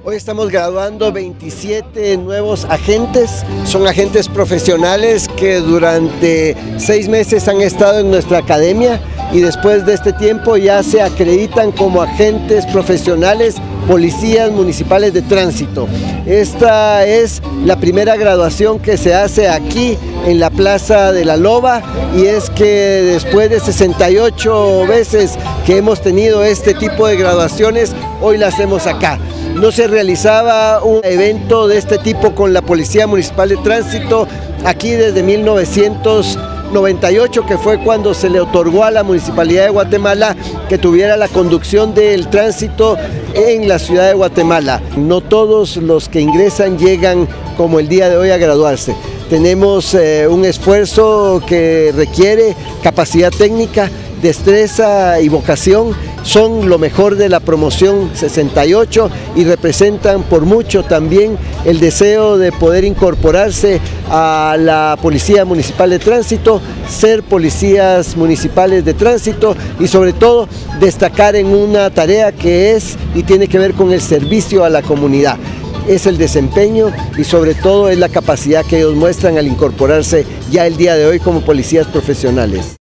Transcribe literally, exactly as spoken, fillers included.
Hoy estamos graduando veintisiete nuevos agentes, son agentes profesionales que durante seis meses han estado en nuestra academia y después de este tiempo ya se acreditan como agentes profesionales, policías municipales de tránsito. Esta es la primera graduación que se hace aquí en la Plaza de la Loba, y es que después de sesenta y ocho veces que hemos tenido este tipo de graduaciones, hoy la hacemos acá. No se realizaba un evento de este tipo con la Policía Municipal de Tránsito aquí desde mil novecientos noventa y ocho, que fue cuando se le otorgó a la Municipalidad de Guatemala que tuviera la conducción del tránsito en la ciudad de Guatemala. No todos los que ingresan llegan como el día de hoy a graduarse. Tenemos eh, un esfuerzo que requiere capacidad técnica, destreza y vocación. Son lo mejor de la promoción sesenta y ocho y representan por mucho también el deseo de poder incorporarse a la Policía Municipal de Tránsito, ser policías municipales de tránsito y sobre todo destacar en una tarea que es y tiene que ver con el servicio a la comunidad. Es el desempeño y sobre todo es la capacidad que ellos muestran al incorporarse ya el día de hoy como policías profesionales.